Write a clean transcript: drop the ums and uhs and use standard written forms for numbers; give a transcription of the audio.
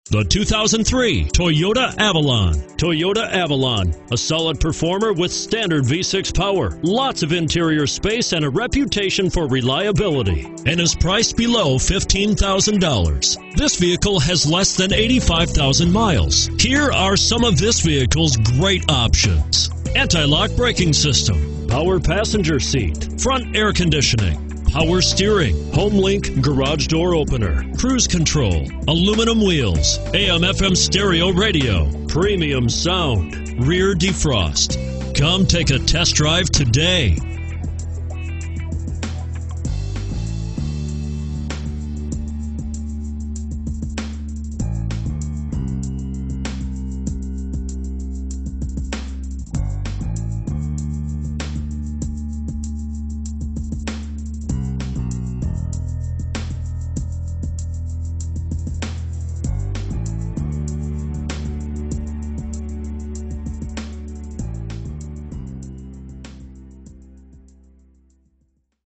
The 2003 Toyota Avalon. Toyota Avalon, a solid performer with standard V6 power, lots of interior space, and a reputation for reliability, and is priced below $15,000. This vehicle has less than 85,000 miles. Here are some of this vehicle's great options: anti-lock braking system, power passenger seat, front air conditioning, power steering, HomeLink garage door opener, cruise control, aluminum wheels, AM/FM stereo radio, premium sound, rear defrost. Come take a test drive today.